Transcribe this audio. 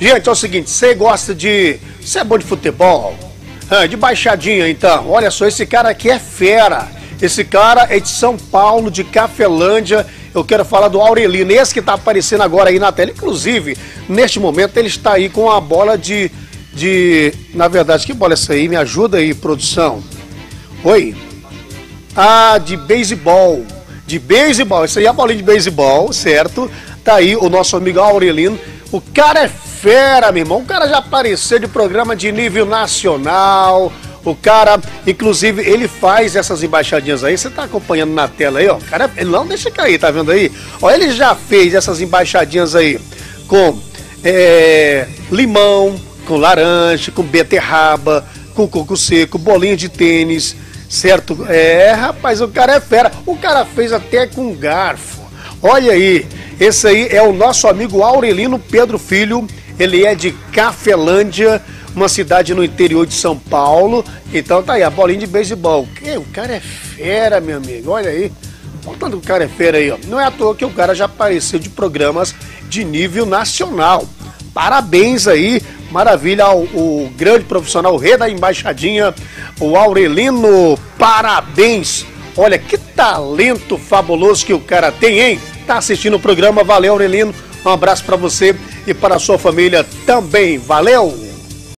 Gente, é o seguinte, você gosta de... Você é bom de futebol? De baixadinha, então. Olha só, esse cara aqui é fera. Esse cara é de São Paulo, de Cafelândia. Eu quero falar do Aurelino, esse que está aparecendo agora aí na tela. Inclusive, neste momento, ele está aí com a bola de... Na verdade, que bola é essa aí? Me ajuda aí, produção. Oi? Ah, de beisebol. De beisebol. Isso aí é a bolinha de beisebol, certo? Tá aí o nosso amigo Aurelino. O cara é fera, meu irmão. O cara já apareceu de programa de nível nacional. O cara, inclusive, ele faz essas embaixadinhas aí. Você tá acompanhando na tela aí, ó. O cara, não deixa cair, tá vendo aí? Ó, ele já fez essas embaixadinhas aí com limão, com laranja, com beterraba, com coco seco, bolinha de tênis, certo? Rapaz, o cara é fera. O cara fez até com garfo. Olha aí, esse aí é o nosso amigo Aurelino Pedro Filho. Ele é de Cafelândia, uma cidade no interior de São Paulo. Então tá aí, a bolinha de beisebol. O cara é fera, meu amigo, olha aí. Olha o tanto que o cara é fera aí, ó. Não é à toa que o cara já apareceu de programas de nível nacional. Parabéns aí, maravilha ao grande profissional, o rei da embaixadinha, o Aurelino, parabéns. Olha que talento fabuloso que o cara tem, hein? Tá assistindo o programa, valeu Aurelino, um abraço para você e para a sua família também, valeu!